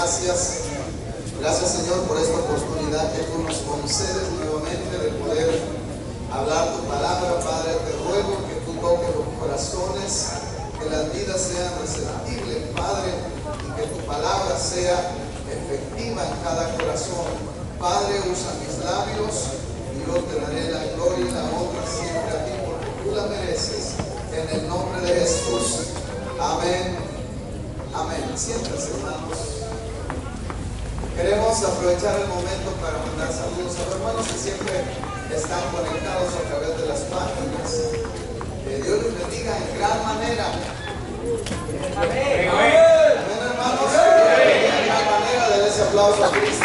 gracias. Gracias, Señor, por esta oportunidad que tú nos concedes nuevamente de poder hablar tu palabra. Padre, te ruego que tú toques los corazones, que las vidas sean receptibles, Padre, y que tu palabra sea efectiva en cada corazón. Padre, usa mis labios y yo te daré la gloria y la honra siempre a ti, porque tú la mereces. En el nombre de Jesús. Amén. Amén. Siéntense, hermanos. Queremos aprovechar el momento para mandar saludos a los hermanos que siempre están conectados a través de las páginas. Que Dios les bendiga en gran manera. Amén. Amén, hermanos. Que Dios les bendiga en gran manera. Denle ese aplauso a Cristo.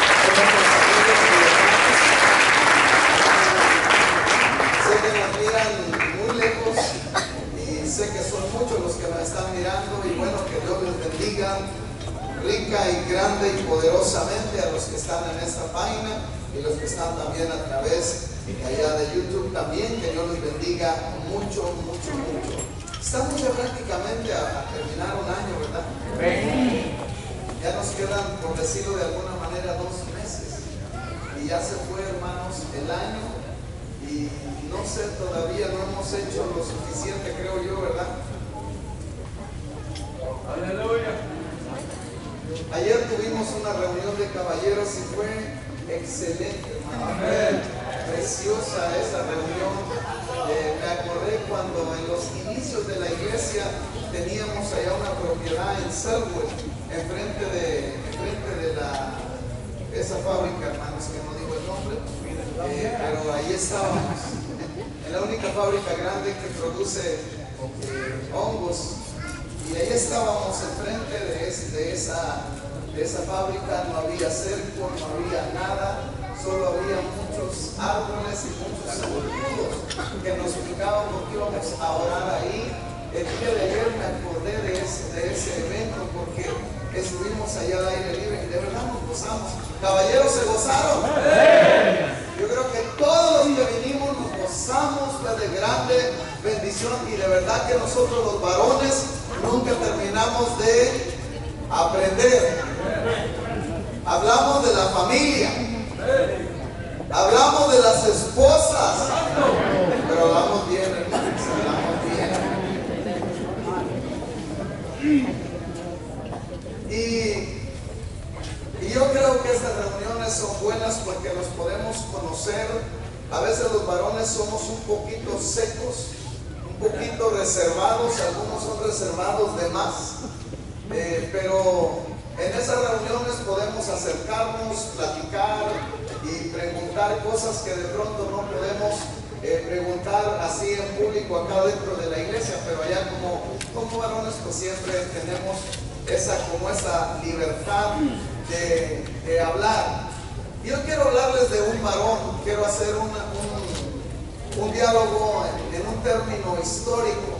Sé que nos miran muy lejos y sé que son muchos los que nos están mirando, y bueno, que Dios les bendiga rica y grande y poderosamente a los que están en esta página y los que están también a través de allá de YouTube también. Que Dios les bendiga mucho, mucho, mucho. Estamos ya prácticamente a terminar un año, ¿verdad? Ya nos quedan, por decirlo de alguna manera, 2 meses y ya se fue, hermanos, el año, y no sé, todavía no hemos hecho lo suficiente, creo yo, ¿verdad? Aleluya. Ayer tuvimos una reunión de caballeros y fue excelente, hermano. Preciosa esa reunión. Me acordé cuando en los inicios de la iglesia teníamos allá una propiedad en Selwood, enfrente de esa fábrica, hermanos, que no digo el nombre, pero ahí estábamos, en la única fábrica grande que produce hongos. Y ahí estábamos enfrente de esa fábrica. No había cerco, no había nada, solo había muchos árboles y muchos sabuesos que nos explicaban por qué íbamos a orar ahí. El día de ayer me acordé de ese evento porque estuvimos allá al aire libre y de verdad nos gozamos. Caballeros, ¿se gozaron? Yo creo que todos los que vinimos nos gozamos, fue de grande bendición, y de verdad que nosotros los varones nunca terminamos de aprender. Hablamos de la familia, hablamos de las esposas, pero hablamos bien, hermanos, hablamos bien. Y yo creo que estas reuniones son buenas porque nos podemos conocer. A veces los varones somos un poquito secos, un poquito reservados, algunos son reservados de más, pero en esas reuniones podemos acercarnos, platicar y preguntar cosas que de pronto no podemos preguntar así en público acá dentro de la iglesia, pero allá como varones pues siempre tenemos esa libertad de hablar. Yo quiero hablarles de un varón, quiero hacer un diálogo en un término histórico.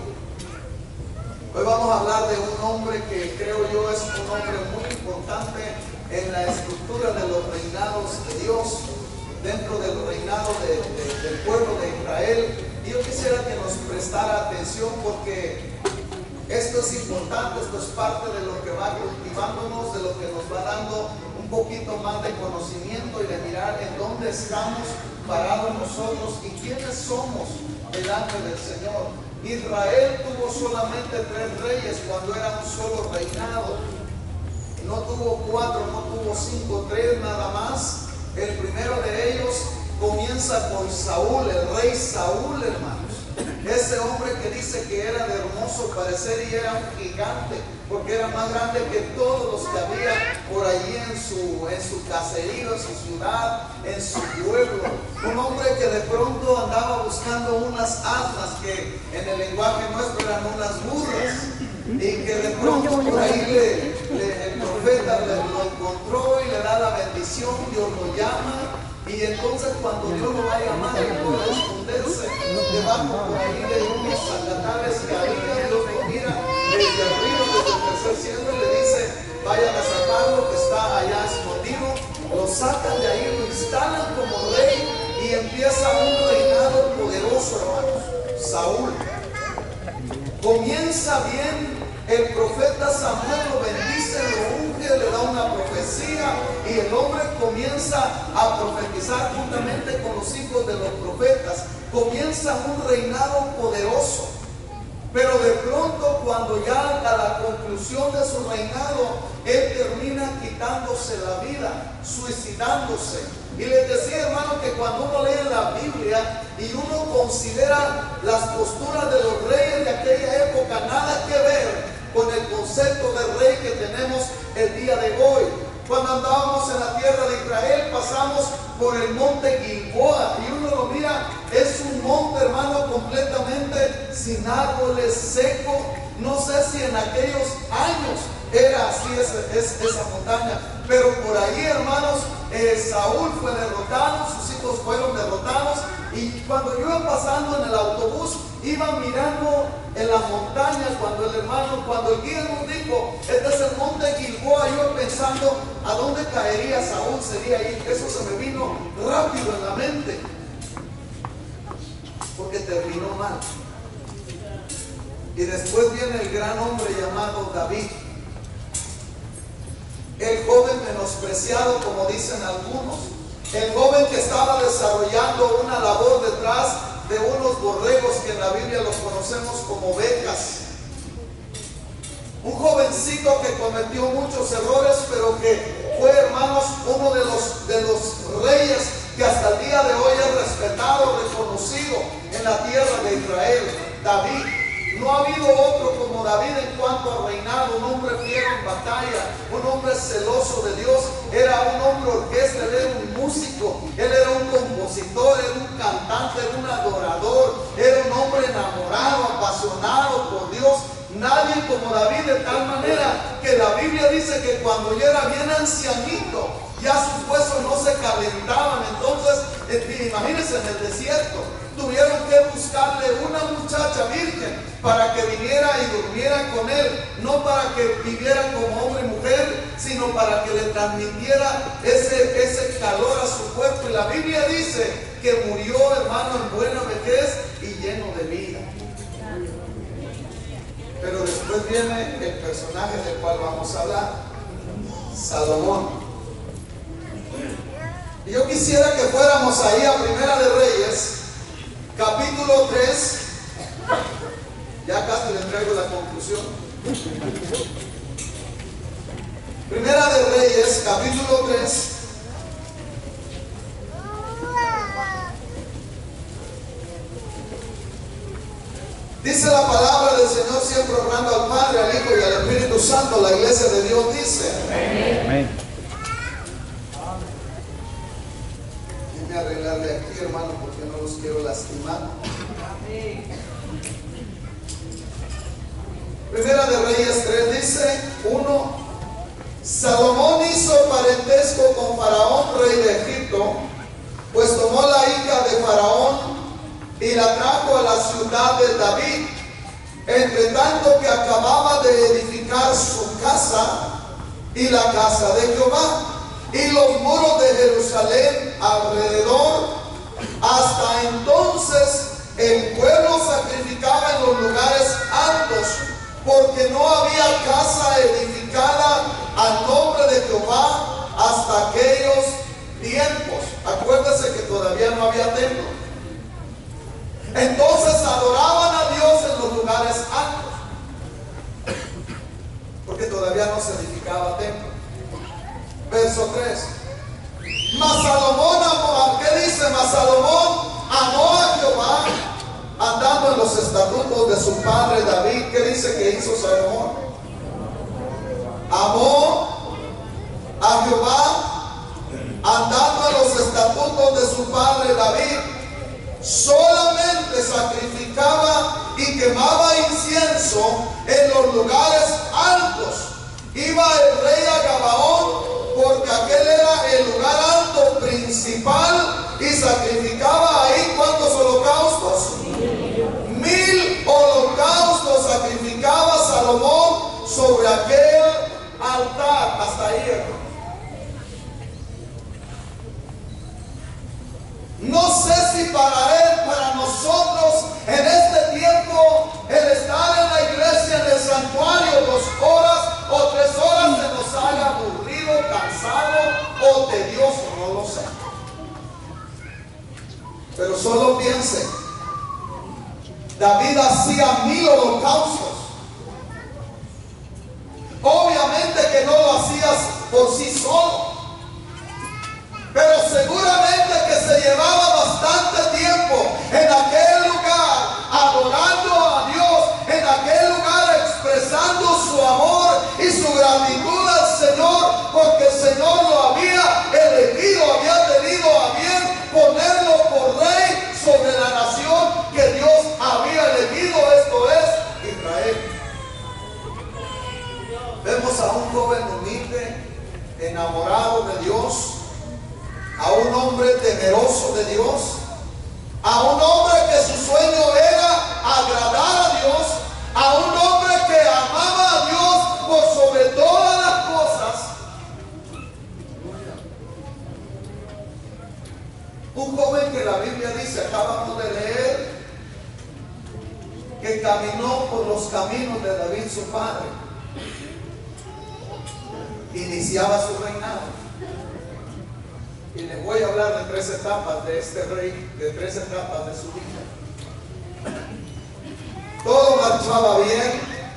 Hoy vamos a hablar de un hombre que creo yo es un hombre muy importante en la estructura de los reinados de Dios, dentro del reinado del pueblo de Israel. Y yo quisiera que nos prestara atención porque esto es importante, esto es parte de lo que va cultivándonos, de lo que nos va dando un poquito más de conocimiento y de mirar en dónde estamos parados nosotros y quiénes somos delante del Señor. Israel tuvo solamente 3 reyes cuando era un solo reinado. No tuvo 4, no tuvo 5, 3 nada más. El primero de ellos comienza con Saúl, el rey Saúl, hermanos. Ese hombre que dice que era de hermoso parecer y era un gigante, porque era más grande que todos los que había por allí en su caserío, en su ciudad, en su pueblo. Un hombre que de pronto andaba buscando unas asnas que en el lenguaje nuestro eran unas burras, y que de pronto por ahí el profeta lo encontró y le da la bendición. Dios lo llama. Y entonces cuando Dios lo va a llamar, él puede esconderse debajo por ahí de unos zancatales que había. Dios lo mira desde arriba, desde el tercer cielo, y le dice: vayan a sacarlo, que está allá escondido. Lo sacan de ahí, lo instalan como rey y empieza un reinado poderoso, hermanos. Saúl comienza bien, el profeta Samuel lo bendice, lo unge ángel le da una profecía y el hombre comienza a profetizar juntamente con los hijos de los profetas. Comienza un reinado poderoso. Pero de pronto, cuando ya a la conclusión de su reinado, él termina quitándose la vida, suicidándose. Y les decía, hermano, que cuando uno lee la Biblia y uno considera las posturas de los reyes de aquella época, nada que ver con el concepto de rey que tenemos el día de hoy. Cuando andábamos en la tierra de Israel, pasamos por el monte Gilboa y uno lo mira, es un monte, hermano, completamente sin árboles, seco. No sé si en aquellos años era así esa montaña, pero por ahí, hermanos, Saúl fue derrotado, sus hijos fueron derrotados, y cuando yo iba pasando en el autobús, iba mirando en la montaña, cuando el guía nos dijo, este es el monte Gilboa, yo pensando, ¿a dónde caería Saúl? Sería ahí. Eso se me vino rápido en la mente, porque terminó mal. Y después viene el gran hombre llamado David, el joven menospreciado, como dicen algunos, el joven que estaba desarrollando una labor detrás de unos borregos que en la Biblia los conocemos como ovejas. Un jovencito que cometió muchos errores, pero que fue, hermanos, uno de los reyes que hasta el día de hoy es respetado, reconocido en la tierra de Israel, David. No ha habido otro como David en cuanto a reinado, un hombre fiero en batalla, un hombre celoso de Dios, era un hombre orquesta, él era un músico, él era un compositor, era un cantante, era un adorador, era un hombre enamorado, apasionado por Dios. Nadie como David, de tal manera que la Biblia dice que cuando ya era bien ancianito, ya sus huesos no se calentaban. Entonces, imagínense, en el desierto tuvieron que buscarle una muchacha virgen para que viniera y durmiera con él, no para que viviera como hombre y mujer, sino para que le transmitiera ese calor a su cuerpo. Y la Biblia dice que murió, hermano, en buena vejez y lleno de vida. Pero después viene el personaje del cual vamos a hablar, Salomón. Y yo quisiera que fuéramos ahí a Primera de Reyes, capítulo 3. Ya casi le traigo la conclusión. Primera de Reyes, capítulo 3. Dice la palabra del Señor, siempre honrando al Padre, al Hijo y al Espíritu Santo. La iglesia de Dios dice: amén. Déjenme arreglarle aquí, hermano, porque no los quiero lastimar. Primera de Reyes 3 dice: 1. Salomón hizo parentesco con Faraón, rey de Egipto, pues tomó la hija de Faraón y la trajo a la ciudad de David, entre tanto que acababa de edificar su casa y la casa de Jehová y los muros de Jerusalén alrededor. Hasta entonces el pueblo sacrificaba en los lugares altos, porque no había casa edificada al nombre de Jehová hasta aquellos tiempos. Acuérdense que todavía no había templo. Entonces adoraban a Dios en los lugares altos, porque todavía no se edificaba templo. Verso 3. Mas Salomón amó, ¿qué dice? Mas Salomón amó a Jehová, andando en los estatutos de su padre David. ¿Qué dice que hizo Salomón? Amó a Jehová, andando en los estatutos de su padre David. Solamente sacrificaba y quemaba incienso en los lugares altos. Iba el rey a Gabaón, porque aquel era el lugar alto principal, y sacrificaba ahí ¿cuántos holocaustos? 1000 holocaustos sacrificaba Salomón sobre aquel altar. Hasta ahí, hermano. No sé si para nosotros en este tiempo el estar en la iglesia, en el santuario 2 horas o 3 horas se nos haga sé. Pero solo piensen, David hacía 1000 holocaustos. Obviamente que no lo hacías por sí solo, pero seguramente que se llevaba bastante tiempo en aquel lugar adorando a Dios, en aquel lugar expresando su amor y su gratitud al Señor, porque el Señor lo había elegido, había tenido a bien ponerlo por rey sobre la nación que Dios había elegido, esto es Israel. Vemos a un joven humilde, enamorado de Dios, a un hombre temeroso de Dios, a un hombre que su sueño era agradar a Dios, a un hombre que amaba a Dios por sobre todas las cosas. Un joven que la Biblia dice, acabamos de leer, que caminó por los caminos de David su padre. Iniciaba su reinado. Y les voy a hablar de 3 etapas de este rey, de 3 etapas de su vida. Todo marchaba bien.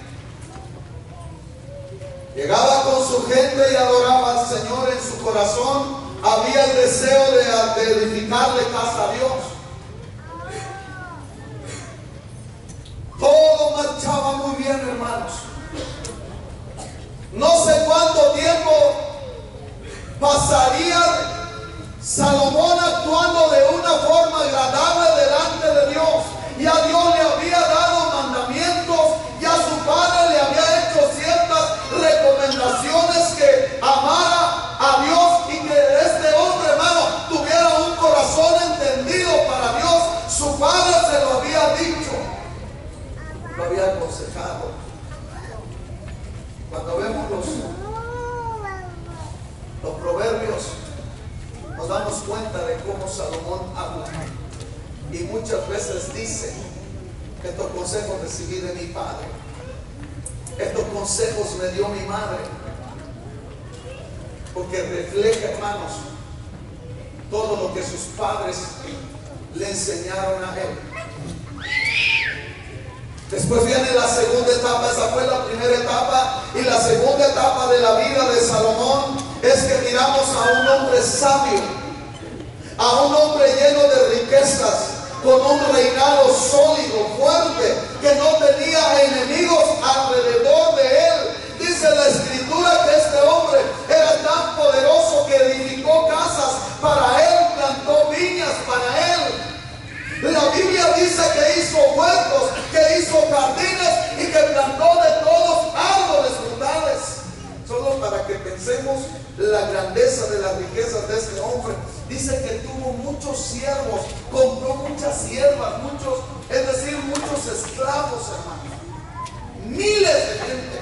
Llegaba con su gente y adoraba al Señor. En su corazón había el deseo de edificarle casa a Dios. Todo marchaba muy bien, hermanos. No sé cuánto tiempo pasaría Salomón actuando de una forma agradable delante de Dios. Ya Dios le había dado mandamientos, ya su padre le había hecho ciertas recomendaciones, que amara a Dios y que este hombre, hermano, tuviera un corazón entendido para Dios. Su padre se lo había dicho, lo había aconsejado. Cuando vemos los proverbios, nos damos cuenta de cómo Salomón habla. Y muchas veces dice: estos consejos recibí de mi padre, estos consejos me dio mi madre. Porque refleja, hermanos, todo lo que sus padres le enseñaron a él. Después viene la segunda etapa. Esa fue la primera etapa. Y la segunda etapa de la vida de Salomón es que miramos a un hombre sabio, a un hombre lleno de riquezas, con un reinado sólido, fuerte, que no tenía enemigos alrededor de él. Dice la Escritura que este hombre era tan poderoso que edificó casas para él, plantó viñas para él. La Biblia dice que hizo huertos, que hizo jardines y que plantó de todos árboles frutales. Solo para que pensemos la grandeza de las riquezas de este hombre. Dice que tuvo muchos siervos, compró muchas siervas, es decir, muchos esclavos, hermano. Miles de gente.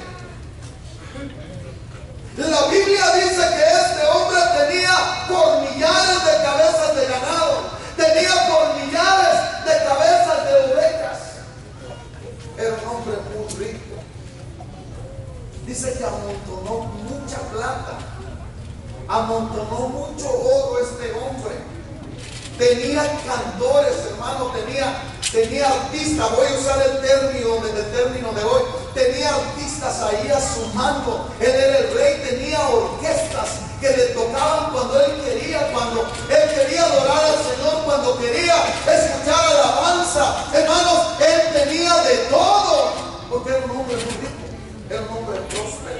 La Biblia dice que este hombre tenía por millares de cabezas de ganado, tenía por millares de cabezas de ovejas. Era un hombre muy rico. Dice que amontonó mucha plata, amontonó mucho oro este hombre. Tenía cantores, hermano, tenía artistas. Voy a usar el término de hoy. Tenía artistas ahí a su mando. Él era el rey, tenía orquestas que le tocaban cuando él quería adorar al Señor, cuando quería escuchar alabanza. Hermanos, él tenía de todo, porque era un hombre muy rico, era un hombre próspero.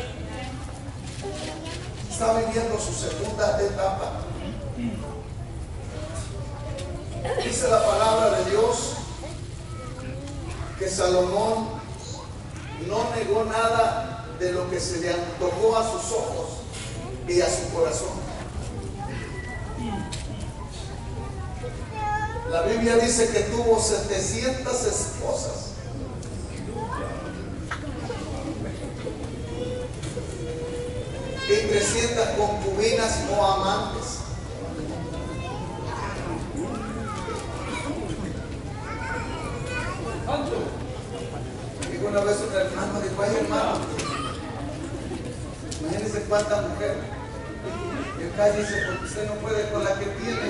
Está viviendo su segunda etapa. Dice la palabra de Dios que Salomón no negó nada de lo que se le antojó a sus ojos y a su corazón. La Biblia dice que tuvo 700 esposas. Y 300 concubinas o amantes. Digo una vez un hermano, dijo: ay, hermano, imagínense cuántas mujeres. Cállese porque usted no puede con la que tiene.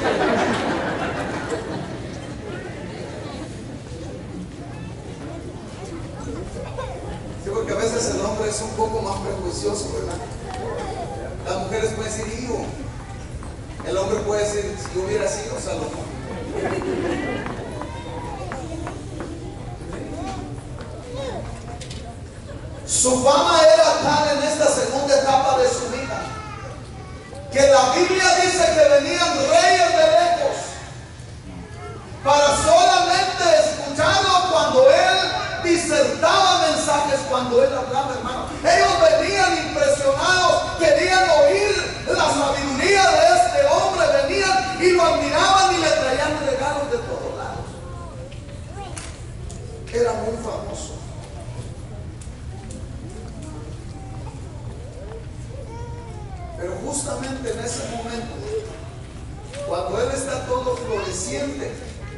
Sí, porque a veces el hombre es un poco más prejuicioso, ¿verdad? Las mujeres pueden decir hijo. El hombre puede decir si yo hubiera sido Salomón. Su fama era tal en esta segunda etapa de su vida que la Biblia dice que venían reyes de lejos para solamente escucharlo cuando él disertaba mensajes, cuando él hablaba, hermano. Ellos venían impresionados, querían oír la sabiduría de este hombre, venían y lo admiraban y le traían regalos de todos lados. Era muy famoso. Pero justamente en ese momento, cuando él está todo floreciente,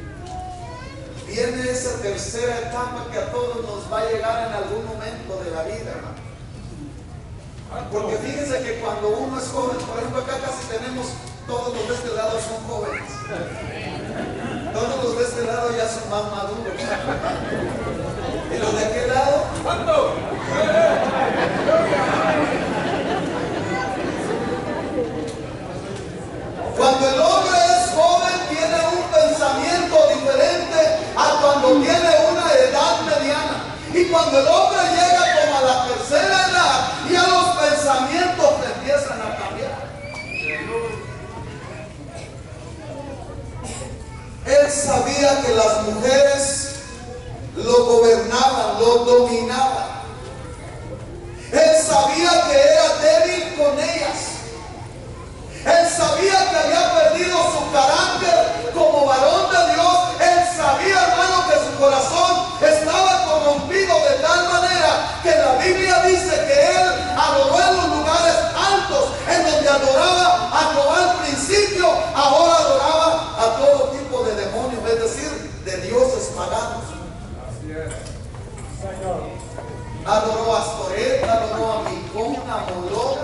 viene esa tercera etapa que a todos nos va a llegar en algún momento de la vida, hermano. Porque fíjense que cuando uno es joven, por ejemplo acá casi tenemos, todos los de este lado son jóvenes. Todos los de este lado ya son más maduros. ¿Y los de aquel lado? Cuando el hombre es joven tiene un pensamiento diferente a cuando tiene una edad mediana. Y cuando el hombre llega como a la tercera edad, ya los pensamientos empiezan a cambiar. Él sabía que las mujeres lo gobernaban, lo dominaban. Él sabía que era débil con ellas. Él sabía que había perdido su carácter como varón de Dios. Él sabía, hermano, que su corazón estaba corrompido de tal manera que la Biblia dice que él adoró en los lugares altos, en donde adoraba a Jehová al principio, ahora adoraba a todo tipo de demonios, es decir, de dioses paganos. Así es. Señor. Adoró a Astoret, adoró a Micón, a Moloch.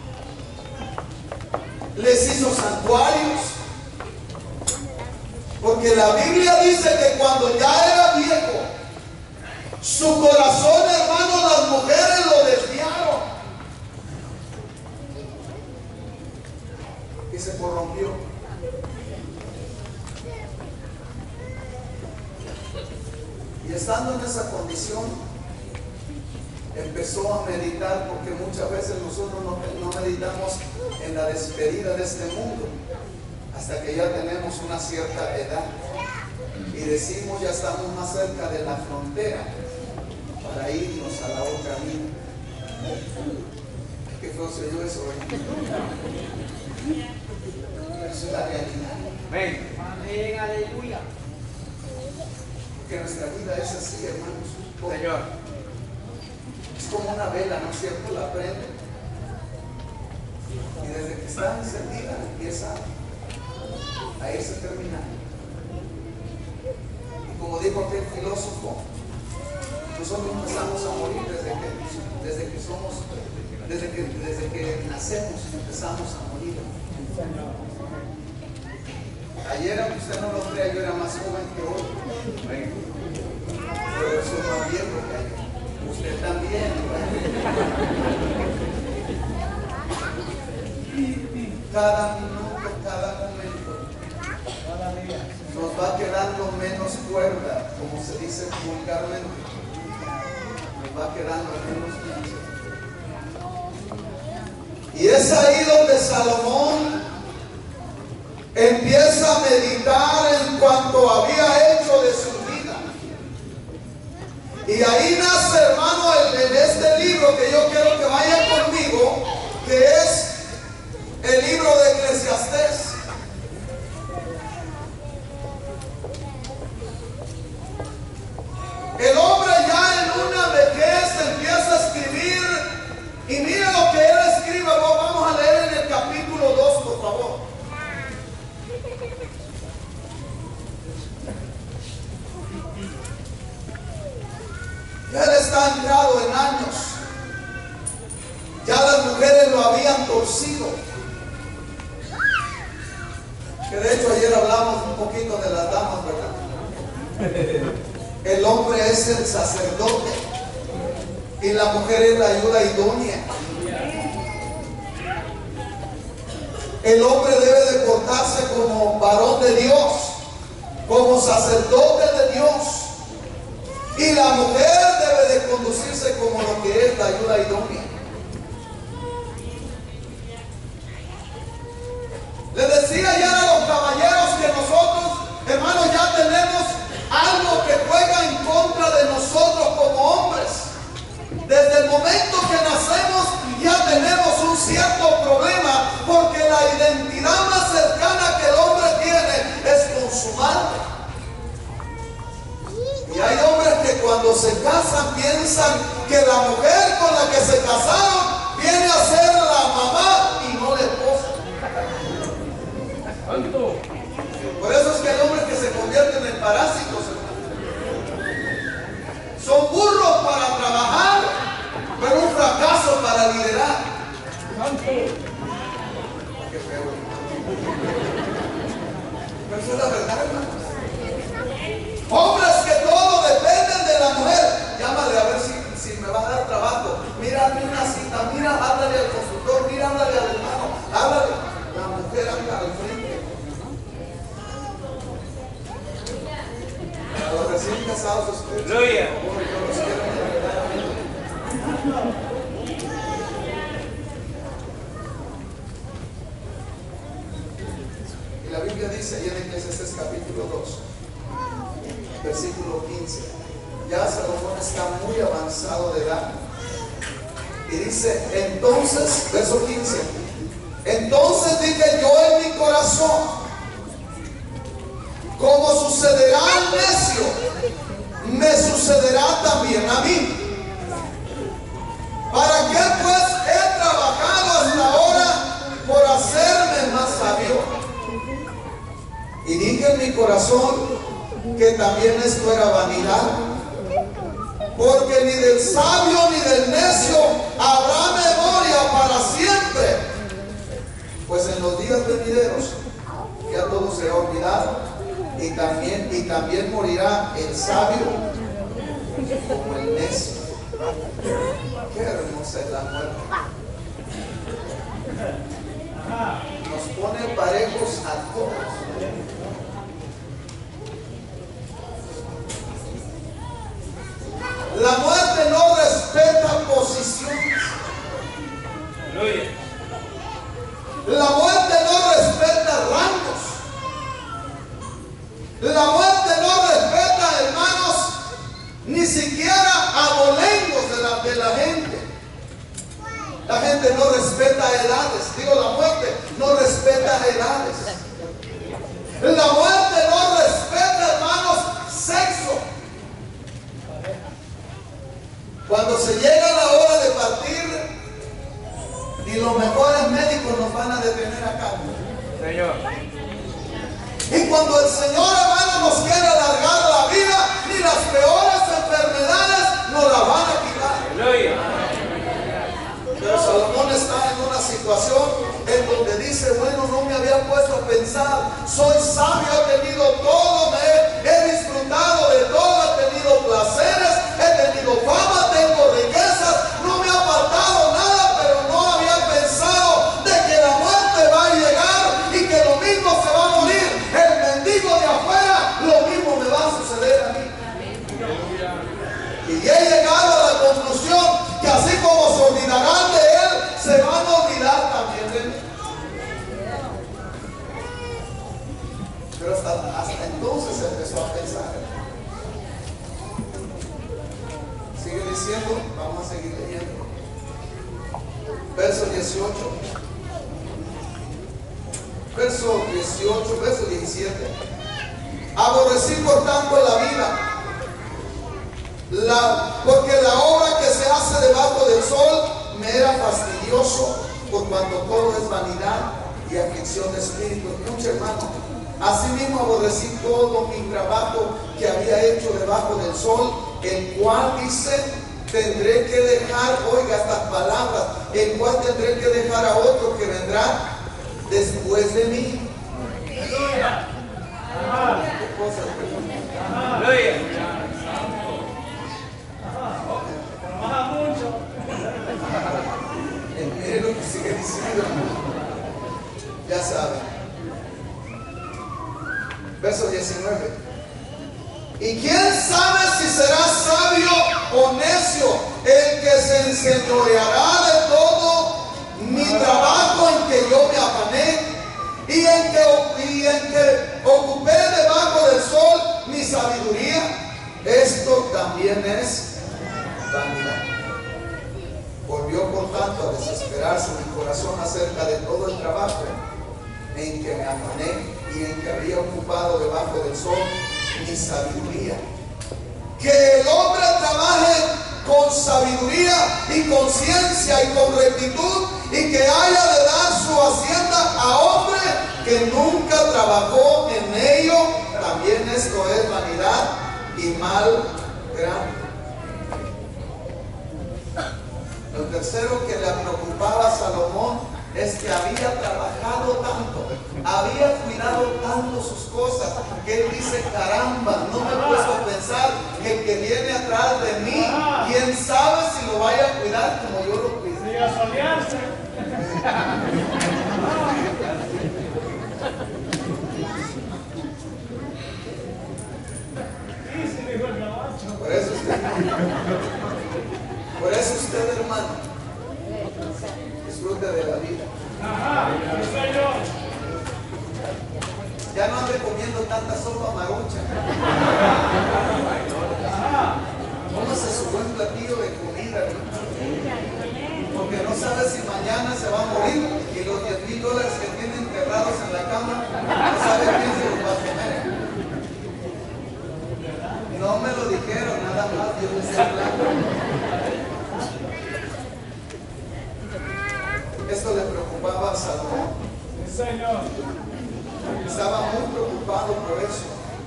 Les hizo santuarios, porque la Biblia dice que cuando ya era viejo, su corazón, hermano, las mujeres lo desviaron y se corrompió. Y estando en esa condición, empezó a meditar, porque muchas veces nosotros no meditamos en la despedida de este mundo hasta que ya tenemos una cierta edad y decimos ya estamos más cerca de la frontera para irnos a la otra vida. Qué feo se oyó eso, pero eso es la realidad. Amén. Amén, aleluya. Porque nuestra vida es así, hermanos. Señor. Es como una vela, ¿no es cierto? La prende y desde que está encendida empieza a irse terminando. Y como dijo aquel filósofo, nosotros empezamos a morir desde que nacemos, empezamos a morir. Ayer, aunque usted no lo crea, yo era más joven que hoy, pero yo soy más viejo que ayer. Usted también. Cada minuto, cada momento nos va quedando menos cuerda, como se dice vulgarmente. Nos va quedando menos cuerda. Y es ahí donde Salomón empieza a meditar en cuanto había hecho de su vida. Y ahí nace, hermano, en este libro que yo quiero que vayan conmigo, que es el libro de Eclesiastés. El hombre ya en una vejez empieza a escribir, y mire lo que él escribe. Vamos a leer en el capítulo 2, por favor. Él está entrado en años. Ya las mujeres lo habían torcido. El hombre es el sacerdote y la mujer es la ayuda idónea. El hombre debe de portarse como varón de Dios, como sacerdote de Dios, y la mujer debe de conducirse como lo que es la ayuda idónea. Les decía ya a los caballeros que nosotros, hermanos, ya tenemos algo que juega en contra de nosotros como hombres. Desde el momento que nacemos ya tenemos un cierto problema, porque la identidad más cercana que el hombre tiene es con su madre. Y hay hombres que cuando se casan piensan que la mujer con la que se casaron viene a ser la mamá y no la esposa. Por eso es que hay hombres que se convierten en parásitos, son burros para trabajar, pero un fracaso para liderar. Qué feo. Pero eso es la verdad, hermanos. Hombres que todo dependen de la mujer. Llámale a ver si me va a dar trabajo. Mira, hazme una cita. Mira, háblale al consultor. Mira, háblale al hermano. Háblale. La mujer anda al frente. A los recién casados, ustedes. Aleluya. Y la Biblia dice ahí en Eclesiastés capítulo 2, versículo 15. Ya Salomón está muy avanzado de edad. Y dice, entonces, verso 15. Entonces dije yo en mi corazón, como sucederá al necio, me sucederá también a mí. ¿Para qué pues he trabajado hasta ahora por hacerme más sabio? Y dije en mi corazón que también esto era vanidad, porque ni del sabio ni del necio habrá memoria para siempre, pues en los días venideros ya todo será olvidado. Y también morirá el sabio como el necio. Qué hermosa es la muerte. Nos pone parejos a todos. La muerte no respeta posiciones. La muerte no respeta rangos. La muerte no respeta, hermanos, ni siquiera abolengos de la gente. La gente no respeta edades. Digo, la muerte no respeta edades. La muerte no respeta, hermanos, sexo. Cuando se llega la hora de partir, ni los mejores médicos nos van a detener acá. Señor. Y cuando el Señor, hermano, nos quiere alargar la vida, ni las peores enfermedades nos la van a quitar. Pero Salomón está en una situación en donde dice, bueno, no me había puesto a pensar, soy sabio, he tenido todo, he disfrutado de todo, he tenido placeres, he tenido fama, tengo riquezas, no me ha faltado nada, pero no había pensado de que la muerte va a llegar y que lo mismo se va a morir. El mendigo de afuera, lo mismo me va a suceder a mí. Y he llegado a la conclusión que así como se olvidarán de él, se van a olvidar también de mí. Pero hasta entonces empezó a pensar. Sigue diciendo, vamos a seguir leyendo. Verso 18. Verso 18, verso 17. Aborrecí por tanto la vida, porque la obra que se hace debajo del sol me era fastidioso, por cuanto todo es vanidad y aflicción de espíritu. Escucha, hermano, asimismo aborrecí todo mi trabajo que había hecho debajo del sol, el cual dice, tendré que dejar, oiga estas palabras, el cual tendré que dejar a otro que vendrá después de mí. Verso 19. ¿Y quién sabe si será sabio o necio el que se enseñoreará de todo mi trabajo en que yo me afané y en que ocupé debajo del sol mi sabiduría? Esto también es vanidad. Volvió por tanto a desesperarse mi corazón acerca de todo el trabajo en que me afané y en que había ocupado debajo del sol mi sabiduría. Que el hombre trabaje con sabiduría y con ciencia y con rectitud, y que haya de dar su hacienda a hombre que nunca trabajó en ello. También esto es vanidad y mal grande. Lo tercero que le preocupaba a Salomón es que había trabajado tanto, había cuidado tanto sus cosas, que él dice: caramba, no me he puesto a pensar que el que viene atrás de mí, quién sabe si lo vaya a cuidar como yo lo cuido. Por eso usted, hermano, disfrute de la vida. Ya no ande comiendo tanta sopa marucha. Póngase su buen platillo de comida, ¿no? Porque no sabe si mañana se va a morir y los $10,000 que tiene enterrados en la cama, no sabe quién se los va a comer. No me lo dijeron, nada más Dios les hablando. Esto le preocupaba a Salomón. Estaba muy preocupado por eso.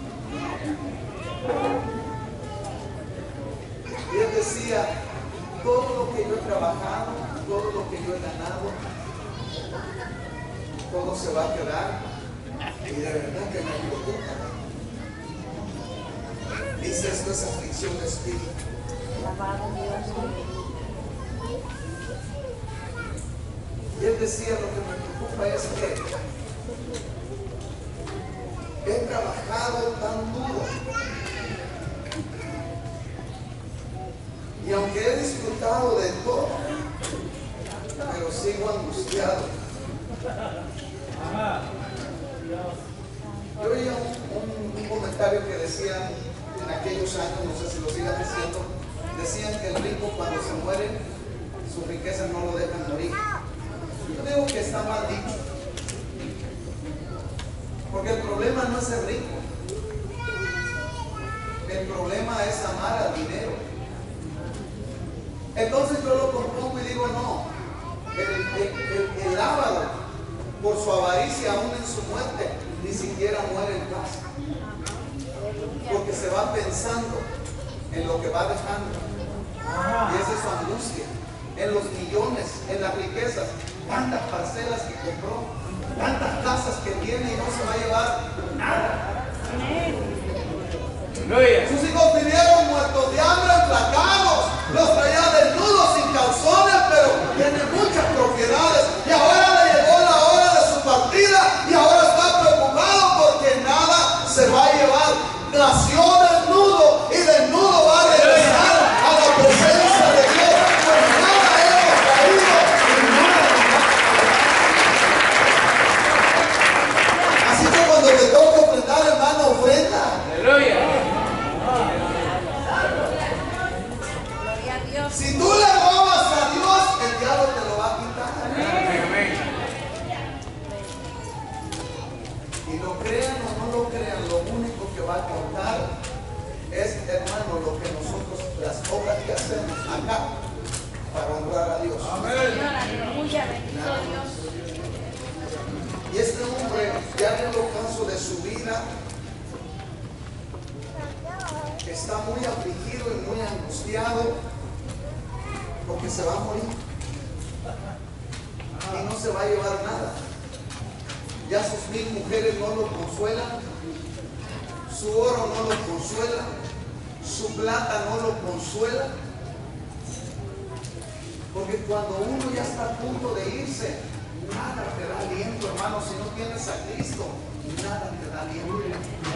Y él decía: todo lo que yo he trabajado, todo lo que yo he ganado, todo se va a quedar. Y de verdad que me preocupa. Dice: esto es aflicción de espíritu. Y él decía: lo que me preocupa es que he trabajado tan duro, y aunque he disfrutado de todo, pero sigo angustiado. Yo oía un comentario que decían en aquellos años, no sé si lo sigan diciendo, decían que el rico cuando se muere, su riqueza no lo dejan morir. Yo digo que está mal dicho, porque el problema no es ser rico, el problema es amar al dinero. Entonces yo lo compongo y digo: no, el avaro, por su avaricia aún en su muerte, ni siquiera muere en paz, porque se va pensando en lo que va dejando, y esa es su angustia, en los millones, en las riquezas, tantas parcelas que compró, tantas casas que tiene y no se va a llevar nada. Sus hijos vivieron muertos de hambre, enflacados, los traía desnudos, sin calzones, pero tiene muchas propiedades, y ahora le llegó la hora de su partida y ahora está preocupado porque nada se va a llevar. Nació desnudo y desnudo va a regresar a la presencia de Dios, pues nada hemos traído y nada. Así que cuando te toca ofrendar, hermano, ofrenda. Si tú le robas a Dios, el diablo te lo va a quitar. Y lo crean o no lo crean, lo único que va a contar es, hermano, lo que nosotros, las obras que hacemos acá para honrar a Dios. Y este hombre, ya en el ocaso de su vida, está muy afligido y muy angustiado, porque se va a morir y no se va a llevar nada. Ya sus 1000 mujeres no lo consuelan, su oro no lo consuela, su plata no lo consuela, porque cuando uno ya está a punto de irse, nada te da aliento, hermano. Si no tienes a Cristo, nada te da aliento.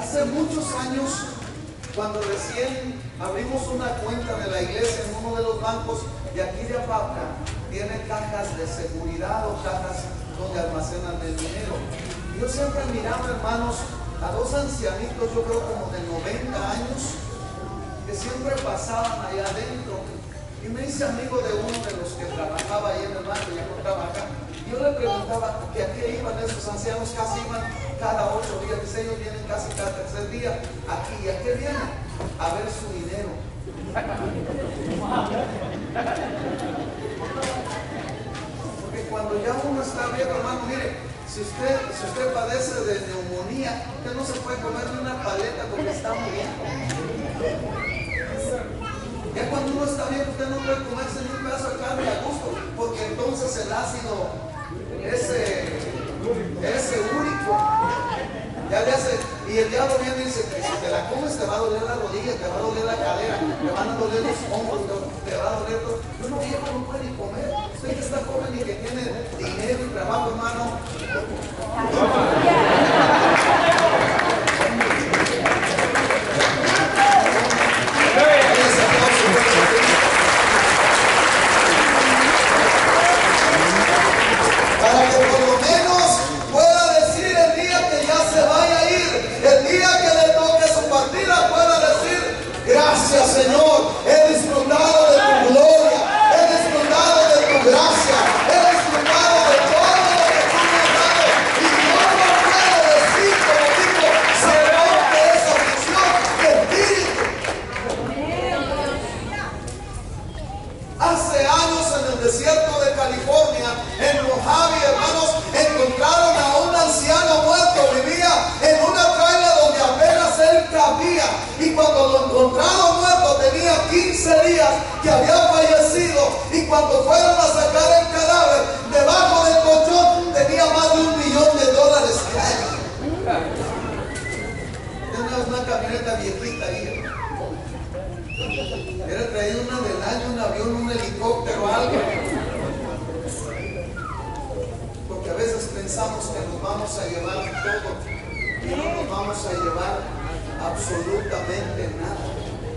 Hace muchos años, cuando recién abrimos una cuenta de la iglesia en uno de los bancos de aquí de Apapca, tiene cajas de seguridad o cajas donde almacenan el dinero. Yo siempre miraba, hermanos, a dos ancianitos, yo creo como de 90 años, que siempre pasaban allá adentro. Y me hice amigo de uno de los que trabajaba ahí en el banco, ya no trabaja. Y yo le preguntaba que a qué iban esos ancianos, casi iban cada 8 días. Dice, ellos vienen casi cada tercer día aquí. ¿Y a qué vienen? A ver su dinero. Porque cuando ya uno está viejo, hermano, mire, si usted padece de neumonía, usted no se puede comer ni una paleta porque está muriendo. Ya cuando uno está viejo, usted no puede comerse ni un pedazo de carne a gusto, porque entonces el ácido, ese úrico, ya le hace, y el diablo viene y dice que si te la comes te va a doler la rodilla, te va a doler la cadera, te van a doler los hombros, te va a doler todo. Uno viejo no puede ni comer. Usted que está joven y que tiene dinero y trabajo, hermano. Para que por lo menos pueda decir el día que ya se vaya a ir, el día que le toque su partida, pueda decir: gracias, Señor, he disfrutado de tu gloria, he disfrutado de tu gracia, he disfrutado de todo lo que tú me has dado. Y yo no puedo decir, como digo, Señor, de esa aflicción de espíritu. Hace años en el desierto de California, en Mojave, hermanos, encontraron a un anciano muerto. Vivía en una traila donde apenas él cabía. Y cuando lo encontraron muerto, tenía 15 días que había fallecido. Y cuando fueron a sacar el cadáver, debajo del colchón tenía más de $1 millón que hay. Tenía una camioneta viejita ahí. Era traído una del año, un avión, un helicóptero, algo. Porque a veces pensamos que nos vamos a llevar todo y no nos vamos a llevar absolutamente nada.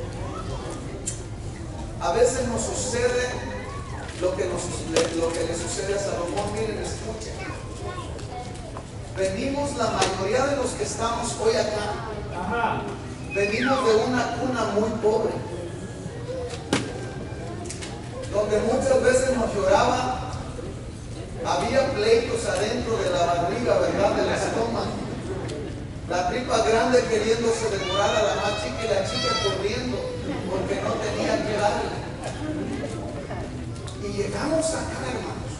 A veces nos sucede lo que le sucede a Salomón. Miren, escuchen. Venimos, la mayoría de los que estamos hoy acá, venimos de una cuna muy pobre, donde muchas veces nos lloraba, había pleitos adentro de la barriga, ¿verdad?, del estómago. La tripa grande queriéndose devorar a la más chica y la chica corriendo porque no tenía que darle. Y llegamos acá, hermanos,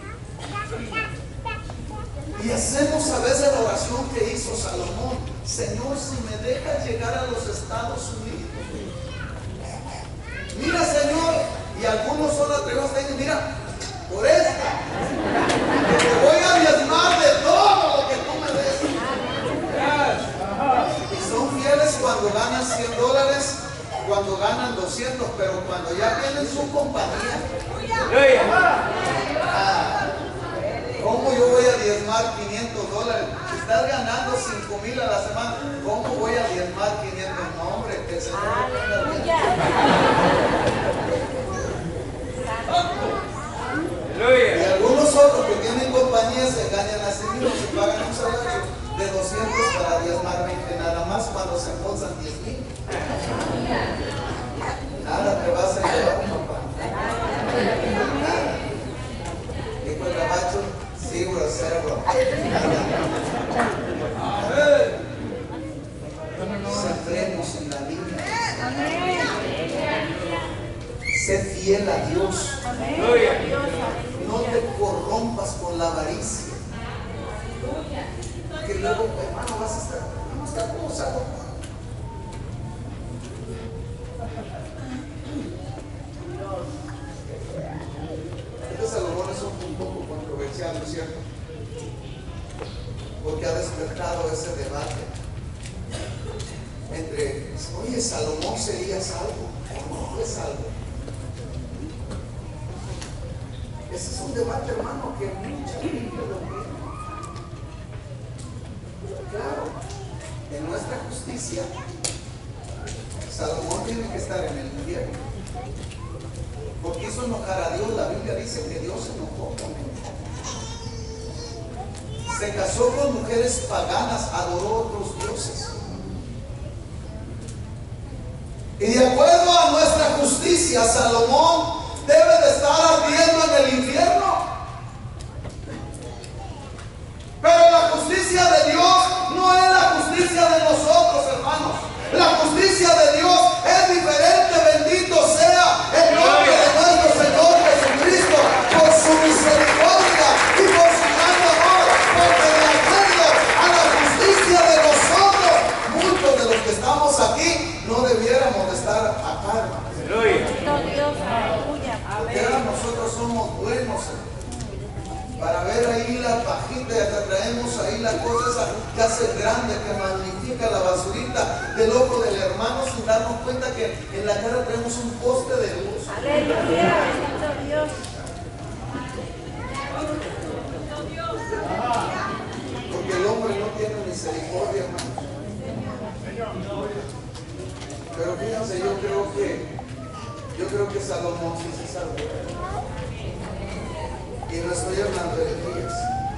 y hacemos a veces la oración que hizo Salomón: Señor, si me dejas llegar a los Estados Unidos, mira, Señor. Y algunos son atrevidos y dicen: mira, por esta, que te voy a diezmar de todo lo que tú me des. Y son fieles cuando ganan $100, cuando ganan 200, pero cuando ya tienen su compañía, ¿cómo yo voy a diezmar $500? Si estás ganando 5,000 a la semana, ¿cómo voy a diezmar 500? No, hombre, que el Señor me ponga bien. Y algunos otros que tienen compañías se engañan a sí mismos y pagan un salario de 200 para diezmar 20 nada más, cuando se embolsan 10,000. Nada te vas a llevar, papá. Nada. Dijo el gabacho: sí, grosero. Centremos en la Biblia. Sé fiel a Dios. No te corrompas con la avaricia. Que luego, hermano, vamos a estar como Salomón. Este Salomón es un poco controversial, ¿no es cierto? Porque ha despertado ese debate entre: oye, ¿Salomón sería salvo o no es salvo? Ese es un debate, hermano, que mucha gente lo tiene. Claro, en nuestra justicia justicia, Salomón tiene que estar en el infierno, porque hizo enojar a Dios. La Biblia dice que Dios se enojó con él. Se casó con mujeres paganas, adoró otros dioses. Y de acuerdo a nuestra justicia, Salomón debe de estar ardiendo en el infierno. Pero la justicia de Dios no es la justicia de nosotros, hermanos. La justicia de Dios es diferente. Bendito sea el nombre de nuestro Señor Jesucristo por su misericordia y por su gran amor. Porque de acuerdo a la justicia de nosotros, muchos de los que estamos aquí no debiéramos de estar acá, hermanos. Porque ahora nosotros somos buenos, para ver ahí la pajita, y hasta traemos ahí la cosa esa que hace grande, que magnifica la basurita del ojo del hermano, sin darnos cuenta que en la cara traemos un poste de luz. Aleluya, bendito Dios. Porque el hombre no tiene misericordia, hermanos. Pero fíjense, yo creo que Salomón sí se salvó. Y no estoy hablando de Elías.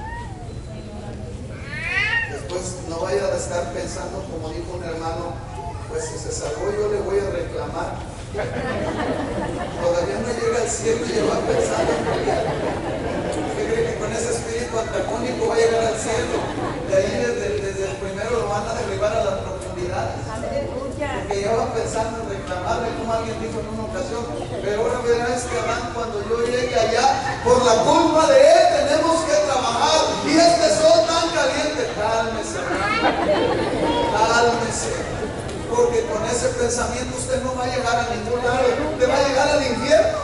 Después no vaya a estar pensando, como dijo un hermano, pues si se salvó yo le voy a reclamar. Todavía no llega al cielo y ya va pensando en pelear. ¿Usted cree que con ese espíritu antagónico va a llegar al cielo? De ahí desde el primero lo van a derribar a las profundidades. Porque ya va pensando en reclamarle, como alguien dijo en una ocasión. Pero ahora verá este Adán, cuando yo llegue allá, por la culpa de él tenemos que trabajar. Y este sol tan caliente, cálmese, cálmese. Porque con ese pensamiento usted no va a llegar a ningún lado, usted va a llegar al infierno.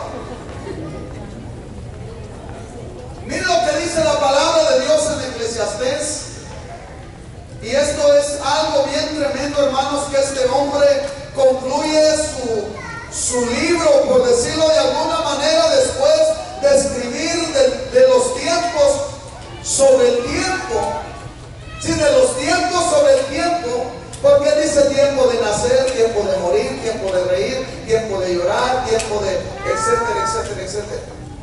Mire lo que dice la palabra de Dios en Eclesiastés. Y esto es algo bien tremendo, hermanos, que este hombre concluye su libro, por decirlo de alguna manera, después de escribir de los tiempos sobre el tiempo. Sí, de los tiempos sobre el tiempo. Porque dice tiempo de nacer, tiempo de morir, tiempo de reír, tiempo de llorar, tiempo de etcétera, etcétera, etcétera.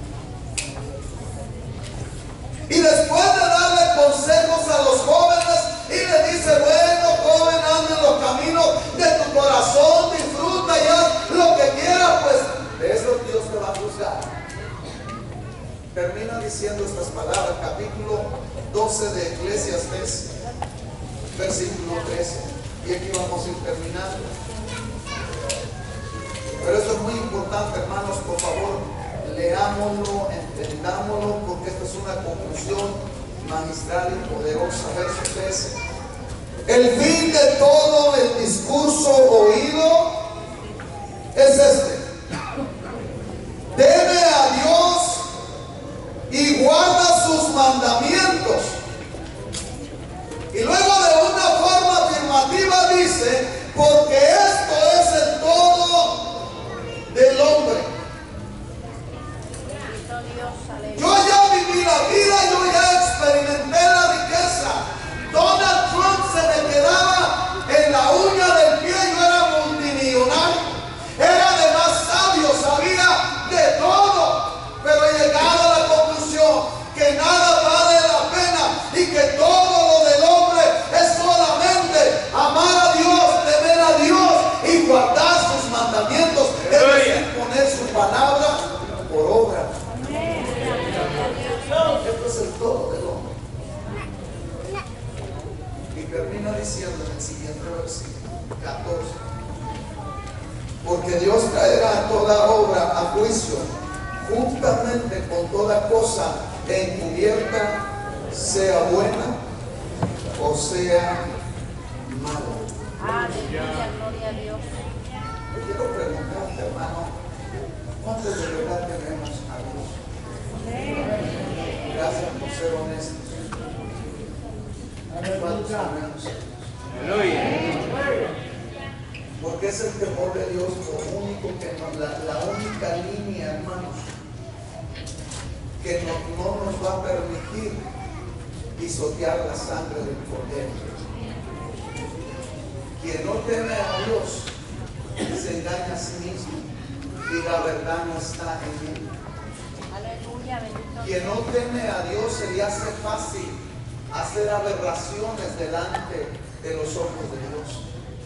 Y después de darle consejos a los jóvenes, y le dice, bueno, joven, anda en los caminos de tu corazón, disfruta y haz lo que quieras, pues de eso Dios te va a juzgar. Termina diciendo estas palabras, capítulo 12 de Eclesiastés, versículo 13. Y aquí vamos a ir terminando. Pero esto es muy importante, hermanos, por favor, leámoslo, entendámoslo, porque esto es una conclusión magistral y poderosa. Verso 13. El fin de todo el discurso oído es este: teme a Dios y guarda sus mandamientos. Y luego de una forma afirmativa dice, porque esto es el todo del hombre. Yo ya viví la vida, yo ya experimenté la riqueza. Donald Trump se me quedaba en la uña del pie, yo era multimillonario. Era de más sabio, sabía de todo. Pero he llegado a la conclusión que nada vale la pena y que todo lo del hombre es solamente amar a Dios, temer a Dios y guardar sus mandamientos. Es decir, poner su palabra por obra. Esto es el todo del hombre. Y termina diciendo en el siguiente versículo 14: porque Dios traerá toda obra a juicio juntamente con toda cosa encubierta, sea buena o sea mala. Aleluya, gloria a Dios. Yo quiero preguntarte, hermano, ¿cuántos de verdad tenemos a Dios? Gracias por ser honestos. ¿Cuántos tenemos a Dios? Porque es el temor de Dios lo único que la única línea, hermanos, que no nos va a permitir pisotear la sangre del Cordero. Quien no teme a Dios se engaña a sí mismo y la verdad no está en él. Aleluya, bendito. Quien no teme a Dios se le hace fácil hacer aberraciones delante de los ojos de Dios.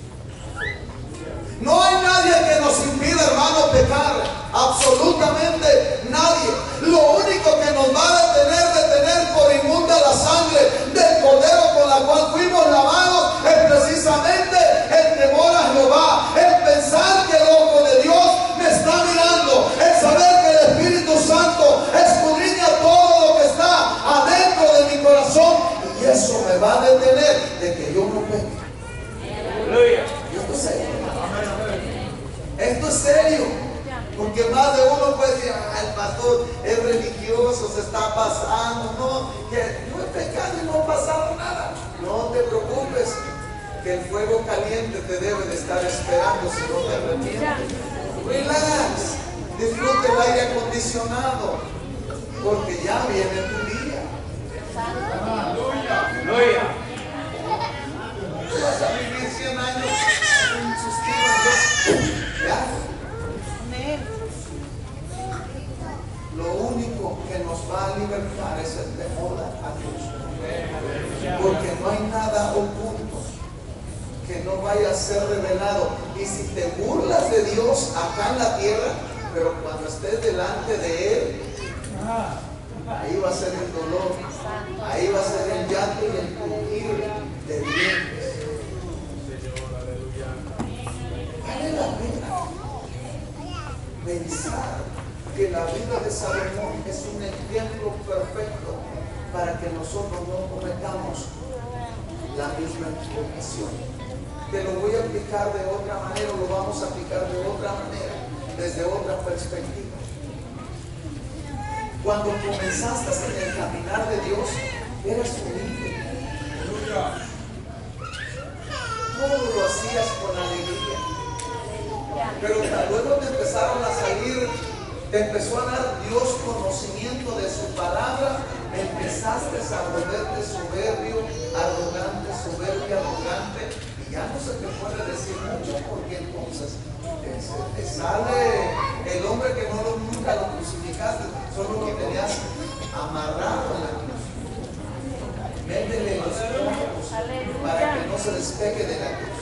No hay nadie que nos impida, hermano, pecar. Absolutamente nadie. Lo único que nos va a detener por inmunda la sangre del Cordero con la cual fuimos lavados es precisamente el temor a Jehová. El pensar que el ojo de Dios me está mirando. El saber que el Espíritu Santo escudriña todo lo que está adentro de mi corazón. Y eso me va a detener de que yo no peque. Aleluya. Esto es serio. Esto es serio. Porque más de uno puede decir, el pastor es religioso, se está pasando. No, que no he pecado y no ha pasado nada. No te preocupes, que el fuego caliente te debe de estar esperando si no te arrepientes. Relax, disfrute el aire acondicionado, porque ya viene tu día. Aleluya. Tú vas a vivir 100 años en un suspiro. Ya. Lo único que nos va a libertar es el temor a Dios. Porque no hay nada oculto que no vaya a ser revelado. Y si te burlas de Dios acá en la tierra, pero cuando estés delante de Él, ahí va a ser el dolor, ahí va a ser el llanto y el crujir de dientes. Vale la pena pensar que la vida de Salomón es un ejemplo perfecto para que nosotros no cometamos la misma equivocación. Te lo voy a aplicar de otra manera, lo vamos a aplicar de otra manera, desde otra perspectiva. Cuando comenzaste en el caminar de Dios, eras humilde. Todo lo hacías con alegría. Pero luego te empezaron a salir, te empezó a dar Dios conocimiento de su palabra, empezaste a volverte soberbio, arrogante, y ya no se te puede decir mucho, porque entonces te sale el hombre que nunca lo crucificaste, solo lo tenías amarrado en la cruz. Métele los ojos para que no se despegue de la cruz.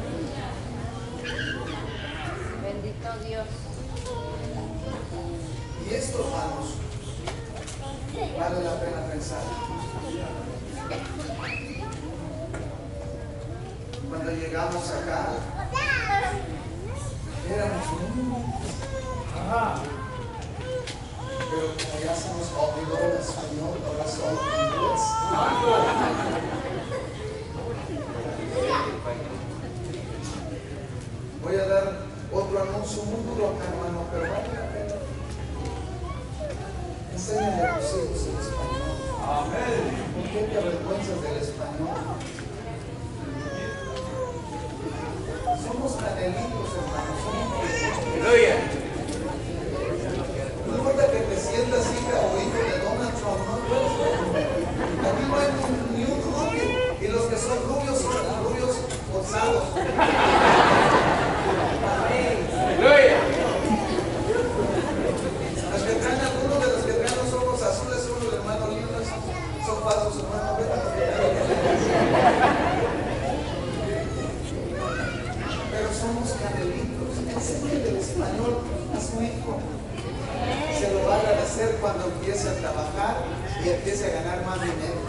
Bendito Dios. Y esto, hermanos, vale la pena pensar. Cuando llegamos acá, éramos niños. Pero como ya se nos olvidó el español, ahora solo inglés. Voy a dar otro anuncio muy duro acá, hermano, pero vale la pena. Enséñale a tus hijos el español. ¿Por qué te avergüenzas del español? Somos canelitos, hermanos. Aleluya. No importa que te sientas hija o hijo de Donald Trump, no puedes. Aquí no hay ni un rubio. Y los que son rubios forzados. Aleluya. Los que traen, algunos de los que traen los ojos azules son los hermanos lindos, son falsos hermanos. Pero somos canelitos. Enséñale el español a su hijo. Se lo va a agradecer cuando empiece a trabajar y empiece a ganar más dinero.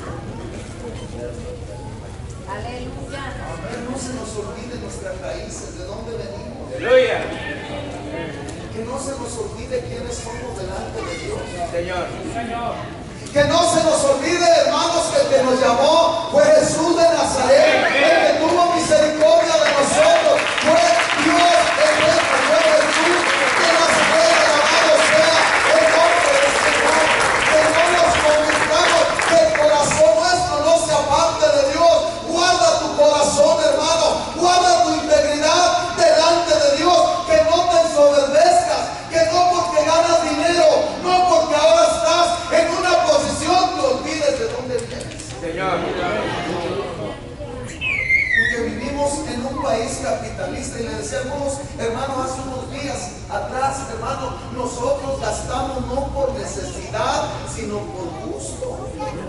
Aleluya. Que no se nos olvide nuestras raíces, de dónde venimos. Aleluya. Que no se nos olvide quiénes somos delante de Dios. Señor. Que no se nos olvide, hermanos, que el que nos llamó fue Jesús de Nazaret. El que tuvo misericordia de nosotros fue Dios, el nuestro, fue Jesús de Nazaret. Alabado sea el nombre del Señor. Que no nos convirtamos, que el corazón nuestro no se aparte de Dios. Guarda tu corazón, hermano. Guarda tu integridad delante de Dios. Que no te ensoberbezcas. Que no porque ganas dinero, no porque ahora estás en una posición, te olvides de dónde vienes. Señor. Porque vivimos en un un país capitalista. Y le decía a algunos hermanos hace unos días atrás, hermano, nosotros gastamos no por necesidad, sino por gusto.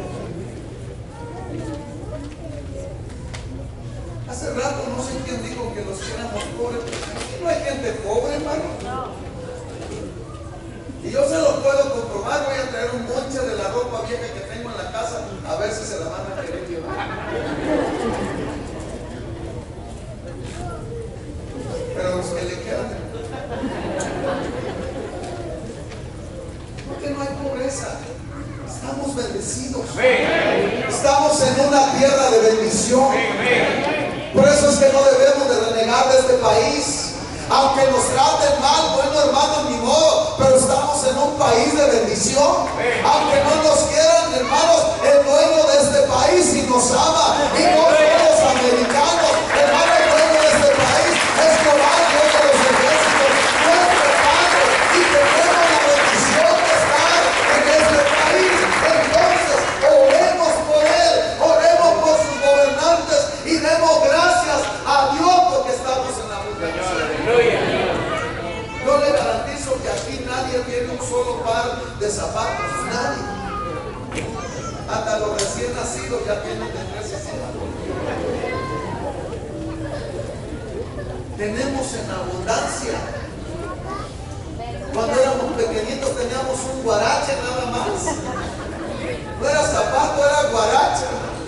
Hace rato no sé quién dijo que los que éramos pobres. No hay gente pobre, hermano. Y yo se lo puedo comprobar. Voy a traer un bonche de la ropa vieja que tengo en la casa, a ver si se la van a querer llevar. Pero los que le quedan, porque no hay pobreza. Estamos bendecidos. Estamos en una tierra de bendición. Por eso es que no debemos de renegar de este país. Aunque nos traten mal, bueno, hermanos, ni modo, pero estamos en un país de bendición. Aunque no nos quieran, hermanos, el dueño de este país y nos ama, y no somos americanos, hermanos, el dueño de este país es Jehová, Dios de los ejércitos, nuestro Padre, y tenemos la bendición de estar en este país. Entonces, oremos por él, oremos por sus gobernantes y demos gracias a Dios porque estamos en la abundancia. Yo le garantizo que aquí nadie tiene un solo par de zapatos, nadie. Hasta los recién nacidos ya tienen de 3 y 5. Tenemos en abundancia. Cuando éramos pequeñitos teníamos un guarache nada más. No era zapato, era guarache.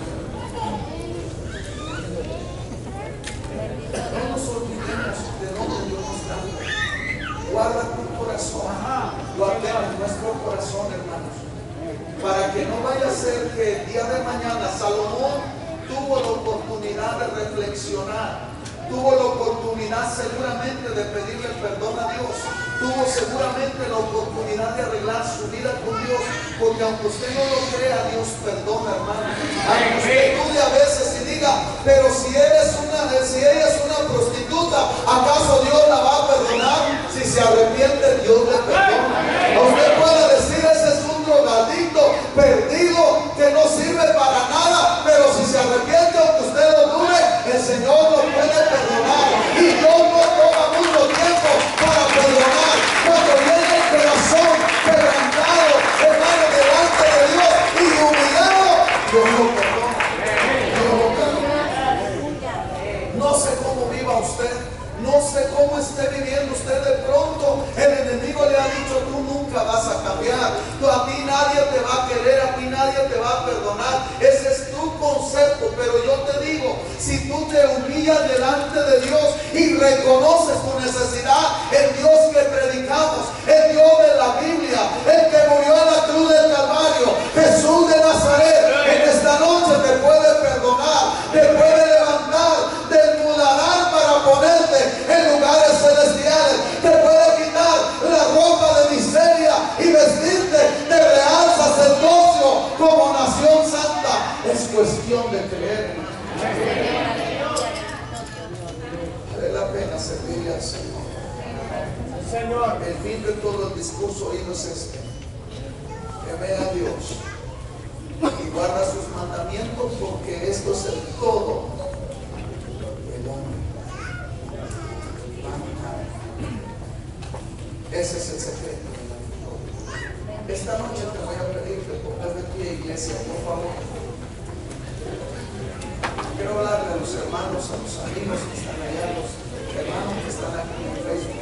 No nos olvidemos de dónde Dios nos trajo. Guarda tu corazón, guarda nuestro corazón, hermanos, para que no vaya a ser que el día de mañana Salomón tuvo la oportunidad de reflexionar, tuvo la oportunidad seguramente de pedirle perdón a Dios, tuvo seguramente la oportunidad de arreglar su vida con Dios, porque aunque usted no lo crea, Dios perdona, hermano. Aunque usted dude a veces y diga, pero si ella es una prostituta, ¿acaso Dios la va a perdonar? Si se arrepiente, Dios le perdona. Usted puede decir, ese es un drogadicto perdido que no sirve para nada, pero si se arrepiente, aunque usted lo dude, el Señor lo puede perdonar. Y Dios no toma mucho tiempo para perdonar. Cuando viene el corazón quebrantado, hermano, delante de Dios y humillado, Dios lo perdona. Dios lo perdona. No sé cómo viva usted, no sé cómo esté viviendo usted. De pronto el enemigo le ha dicho, tú nunca vas a cambiar, a ti nadie te va a querer, a ti nadie te va a perdonar. Ese es tu concepto, pero yo te digo, si tú te humillas delante de Dios y reconoces tu necesidad, el Dios que predicamos, el Dios de la Biblia, el que murió en la cruz del Calvario, Jesús de Nazaret, en esta noche te puede perdonar, te puede levantar del muladar para ponerte en lugares celestiales, te puede quitar la ropa de miseria y vestirte de real sacerdocio como nación santa. Es cuestión de creer. Vale la pena servirle al Señor. El fin de todo el discurso oído es este: teme a Dios y guarda sus mandamientos, porque esto es el todo del hombre. Ese es el secreto de la victoria. Esta noche te voy a pedir que pongas de pie, iglesia, por favor. Quiero hablarle a los hermanos, a los amigos que están allá, a los hermanos que están aquí en Facebook.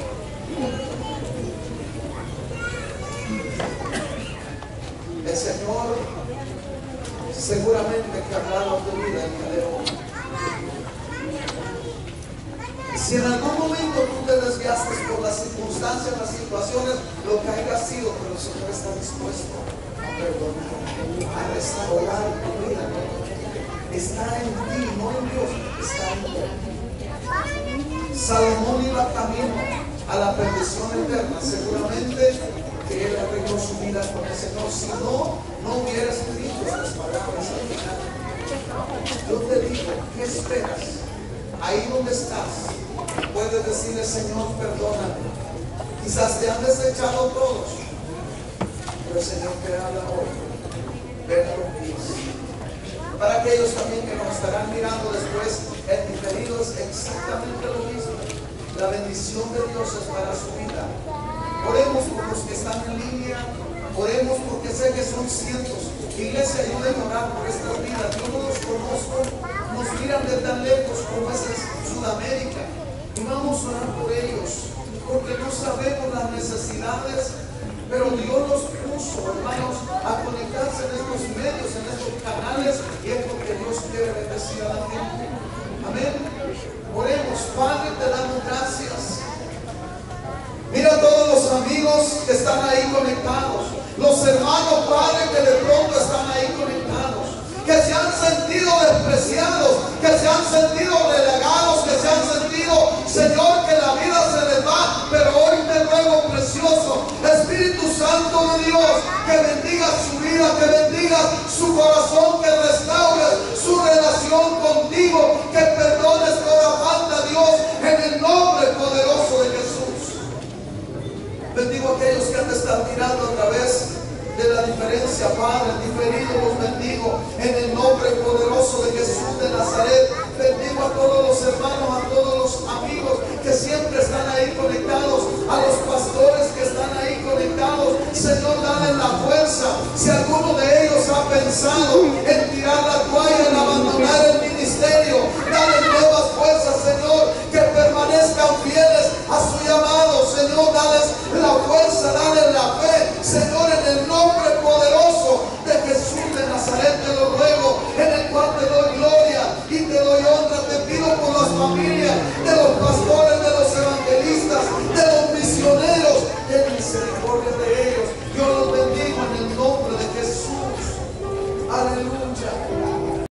El Señor seguramente que ha hablado tu vida el día de hoy. Si en algún momento tú te desviaste por las circunstancias, las situaciones, lo que haya sido, pero el Señor está dispuesto a perdonar, a restaurar tu vida. Está en ti, no en Dios, está en ti. Salomón iba camino a la perdición eterna, seguramente que él arregló su vida con el Señor. Si no, no hubiera escrito estas palabras al final. Yo te digo, ¿qué esperas? Ahí donde estás, puedes decirle, Señor, perdóname. Quizás te han desechado todos, pero el Señor te habla hoy. Ven a los pies. Para aquellos también que nos estarán mirando después en diferido, es exactamente lo mismo. La bendición de Dios es para su vida. Oremos por los que están en línea, oremos porque sé que son cientos. Iglesia, ayúdenme a orar por estas vidas. Yo no los conozco, nos miran de tan lejos como es en Sudamérica. Y vamos a orar por ellos, porque no sabemos las necesidades, pero Dios los puso, hermanos, a conectarse en estos medios, en estos canales, y es porque Dios quiere bendecir a la gente. Amén. Oremos. Padre, te damos gracias. Mira a todos los amigos que están ahí conectados, los hermanos, Padre, que de pronto están ahí conectados, que se han sentido despreciados, que se han sentido relegados, que se han sentido, Señor, que la vida se les va. Pero hoy te ruego, precioso Espíritu Santo de Dios, que bendiga su vida, que bendiga su corazón, que restaures su relación contigo, que perdones toda falta, Dios, en el nombre poderoso de Jesús. Bendigo a aquellos que han de estar mirando a través de la diferencia, Padre, diferido, los bendigo en el nombre poderoso de Jesús de Nazaret.